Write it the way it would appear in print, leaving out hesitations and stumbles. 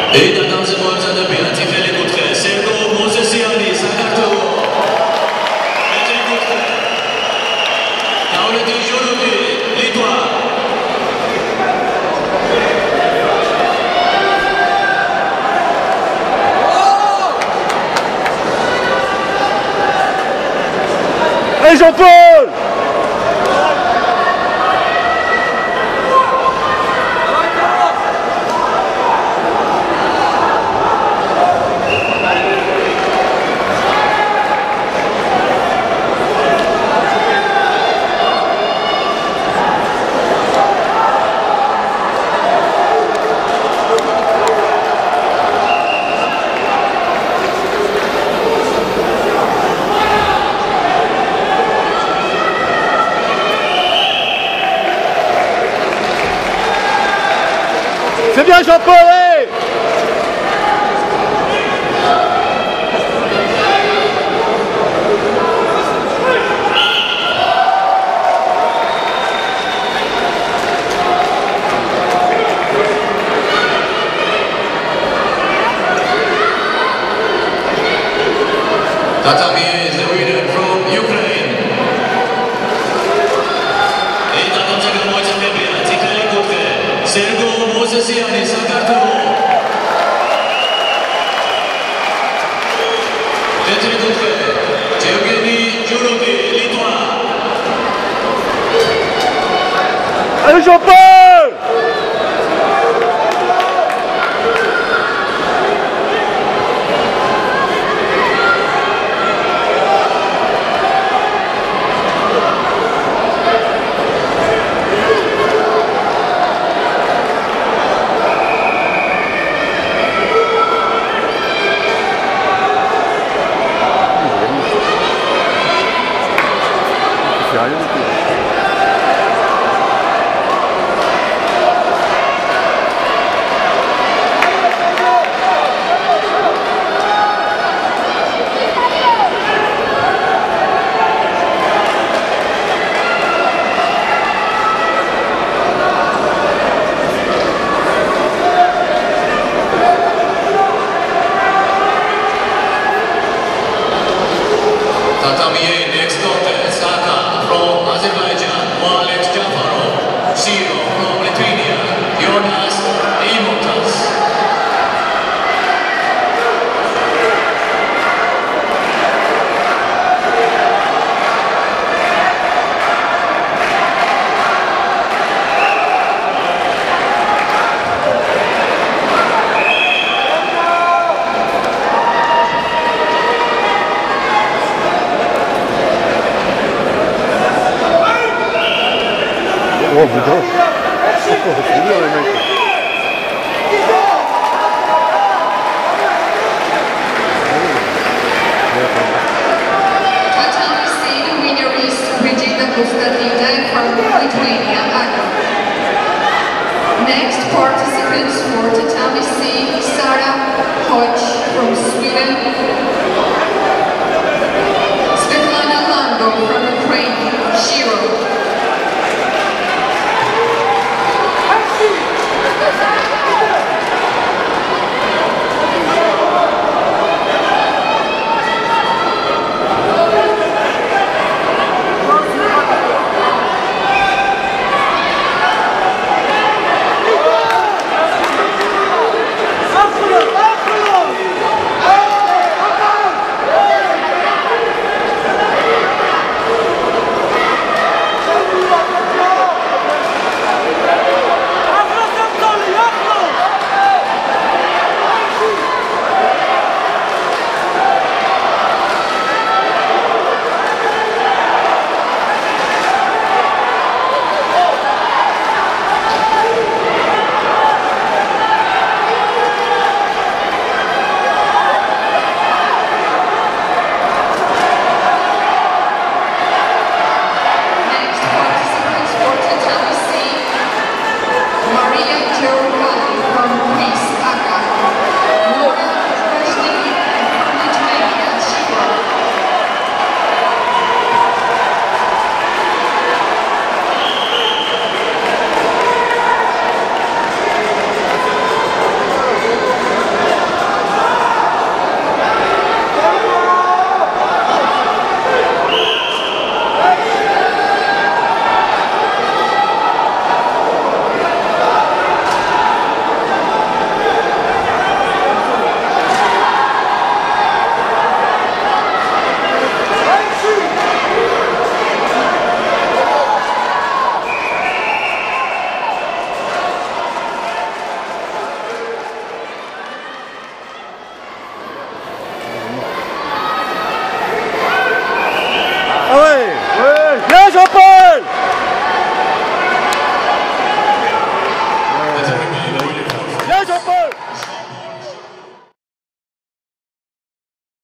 Et dans ce match de Béatrice Félécoutret, Sergo Mosesiani, Sagato. Félécoutret. Dans le déjeuner, l'Étoile. Allez Jean-Paul! C'est bien Jean-Paul, hey! Tatami is the winner from Ukraine. Et dans ce match de Béatrice Félécoutret, Sergo Mosesiani, Sagato. Félécoutret, Eugénie Jurovi, l'Étoile. Allez Jean-Paul! C'est rien du tout. Tatami next contest, Saka from Azerbaijan, Malik Jafarov, Shiro from Lithuania, Jonas Imotas. Oh putain! Oh, c'est dur les mecs!